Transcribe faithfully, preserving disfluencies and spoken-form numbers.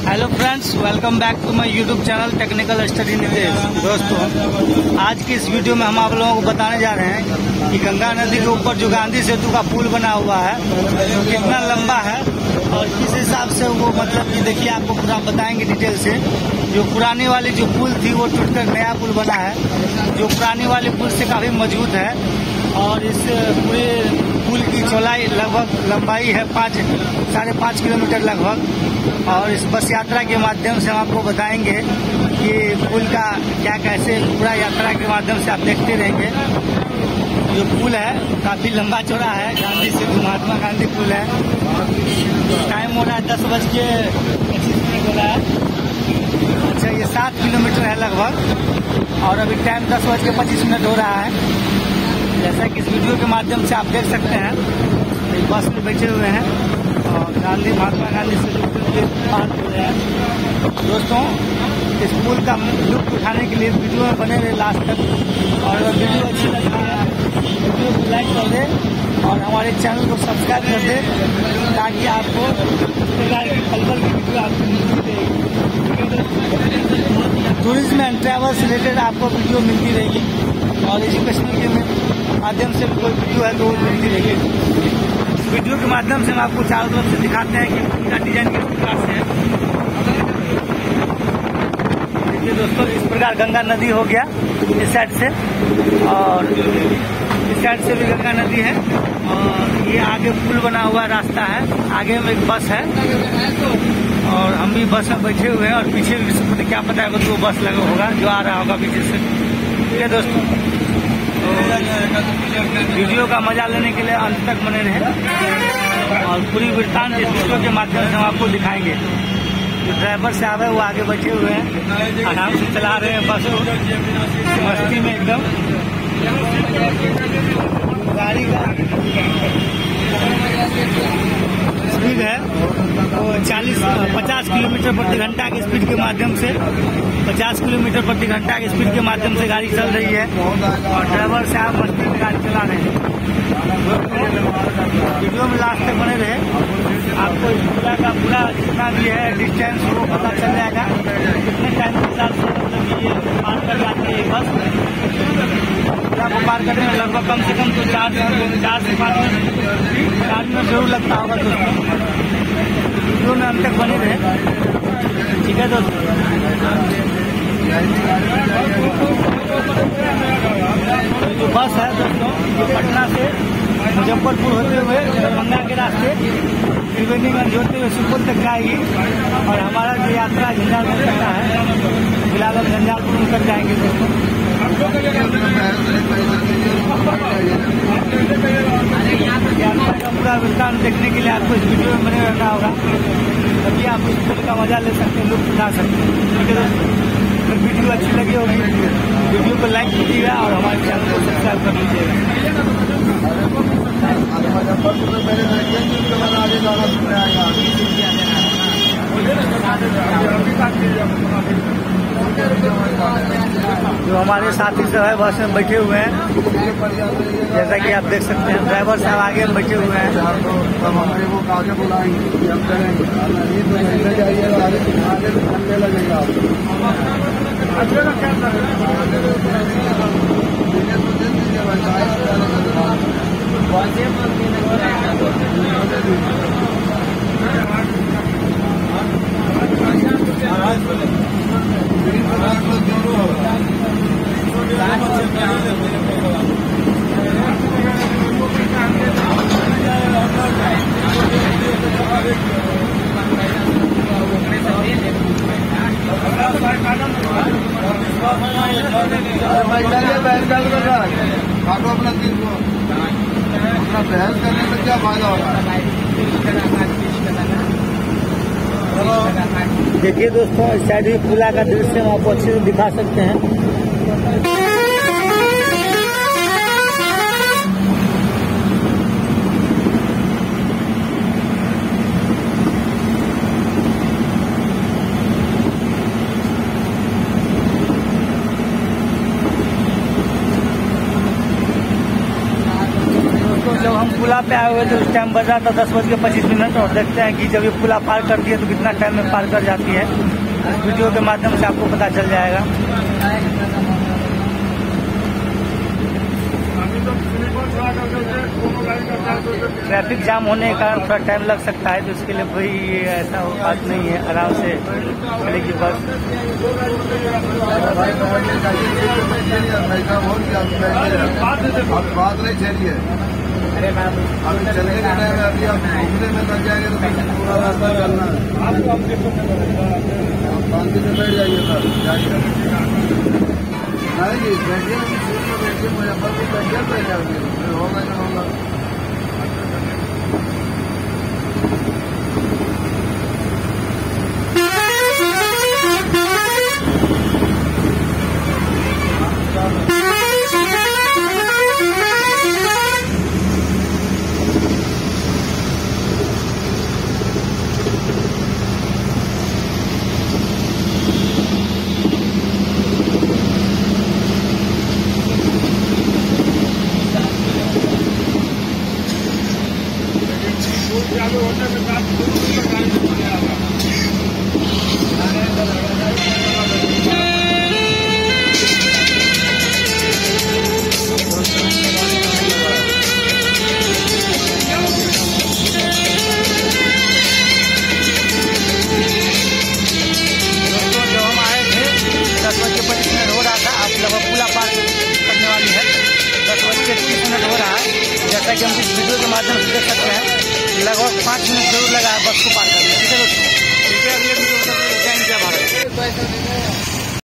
Hello friends, welcome back to my YouTube channel technical study Nidesh. दोस्तों, आज की इस वीडियो में हम आप लोगों को बताने जा रहे हैं कि गंगा नदी के ऊपर जो गांधी सेतु का पुल बना हुआ है वो कितना लंबा है और किस हिसाब से वो, मतलब कि देखिए आपको पूरा बताएंगे डिटेल से। जो पुरानी वाली जो पुल थी वो टूटकर नया पुल बना है, जो पुरानी वाली पुल से काफी मजबूत है और इस पूरे पुल की चौड़ाई लगभग लंबाई है पाँच साढ़े पाँच किलोमीटर लगभग। और इस बस यात्रा के माध्यम से हम आपको बताएंगे कि पुल का क्या कैसे, पूरा यात्रा के माध्यम से आप देखते रहेंगे। जो पुल है काफी लंबा चौड़ा है, गांधी सेतु महात्मा गांधी पुल है। टाइम हो रहा है दस बज के पच्चीस मिनट हो रहा है। अच्छा, ये सात किलोमीटर है लगभग और अभी टाइम दस बज के पच्चीस मिनट हो रहा है। जैसा कि इस वीडियो के माध्यम से आप देख सकते हैं, एक बस में बैठे हुए हैं और गांधी महात्मा गांधी सेतु पुल के पास हो रहे हैं। दोस्तों, इस पुल का लुत्फ उठाने के लिए वीडियो में बने रहे लास्ट तक, और अगर वीडियो अच्छी लगती है वीडियो को लाइक कर दे और हमारे चैनल को सब्सक्राइब कर दे, ताकि आपको इस प्रकार की पल पल की वीडियो आपको मिलती रहेगी। टूरिज्म एंड ट्रैवल से रिलेटेड आपको वीडियो मिलती रहेगी और एजुकेशनल के माध्यम से भी कोई वीडियो है तो वो मिलती रहेगी। वीडियो के माध्यम से हम आपको चारों तरफ से दिखाते हैं कि उनका डिजाइन किस प्रकार से है। देखिए दोस्तों, इस प्रकार गंगा नदी हो गया इस साइड से और इस साइड से भी गंगा नदी है और ये आगे पुल बना हुआ रास्ता है। आगे में एक बस है और हम भी बस में बैठे हुए हैं और पीछे भी क्या पता है तो बस लगा होगा जो आ रहा होगा पीछे से। ठीक है दोस्तों, वीडियो का मजा लेने के लिए अंत तक बने रहे और पूरी वृत्तांत इस वीडियो के माध्यम से हम आपको दिखाएंगे। जो ड्राइवर साहब है वो आगे बैठे हुए हैं, आराम से चला रहे हैं बस को मस्ती में एकदम। गाड़ी का स्पीड है वो चालीस पचास किलोमीटर प्रति घंटा की स्पीड के माध्यम से पचास किलोमीटर प्रति घंटा की स्पीड के माध्यम से गाड़ी चल रही है और ड्राइवर साहब मस्ती में गाड़ी चला रहे हैं। वीडियो में लास्ट तक बने रहे, आपको इस पूरा का पूरा जितना भी है डिस्टेंस वो पता चल जाएगा कितने टाइम के साथ मतलब ये पार कर जाती है बस। को पार करने में लगभग कम से कम तो चार चार से पाँच मिनट चार मिनट जरूर लगता होगा दोस्तों। वीडियो में अंत तक बने रहे, ठीक है दोस्तों। जो बस है दोस्तों, ये पटना से मुजफ्फरपुर होते हुए दरभंगा के रास्ते त्रिवेणीगंज होते हुए सुपौल तक जाएगी और हमारा जो यात्रा झंझारपुर तक का है, फिलहाल हम झंझारपुर उतर जाएंगे दोस्तों। यात्रा का पूरा वृत्तांत देखने के लिए आपको इस वीडियो में बने रहना होगा, तभी आप इस पुल का मजा ले सकते हैं, लुत्फ उठा सकते हैं। ठीक है दोस्तों, अगर वीडियो अच्छी लगी होगी वीडियो को लाइक कीजिएगा और हमारे चैनल को सब्सक्राइब कर लीजिएगा। जो हमारे साथी सब है बस में बैठे हुए हैं, जैसा कि आप देख सकते हैं ड्राइवर साहब आगे में बैठे हुए हैं। हमारे वो आगे बुलाएंगे, हम करेंगे जाइएगा, आगे तो ठंडे लगेगा। आपको अपना दिन को अपना बहस करने से क्या फायदा होगा। देखिए दोस्तों, इस साइड भी पुला का दृश्य हम आपको अच्छे से दिखा सकते हैं। जब हम पुला पुला पे आए हुए थे, उस टाइम बजा था दस बज के पच्चीस मिनट। और देखते हैं कि जब ये पुला पार करती है तो कितना टाइम में पार कर जाती है। इस वीडियो के माध्यम से आपको पता चल जाएगा। ट्रैफिक जाम होने के कारण थोड़ा टाइम लग सकता है, तो इसके लिए कोई ऐसा बात नहीं है, आराम से चलेगी बस। बात नहीं चलिए, अरे अभी चलने के टाइम में अभी आप घूमने में लग जाएंगे तो पूरा रास्ता चलना है। आपको आप शांति से बैठ जाइए सर, जाइए नहीं जी, बैठिए बैठिए मुजफ्फरपुर बैठिए बैठ जाइए, होगा क्या होगा। जैसा कि हम इस वीडियो के माध्यम से देख सकते हैं, लगभग पाँच मिनट जरूर लगा है बस को पार करने। ठीक है दोस्तों, ठीक है, अगले वीडियो में जय हिंद जय भारत।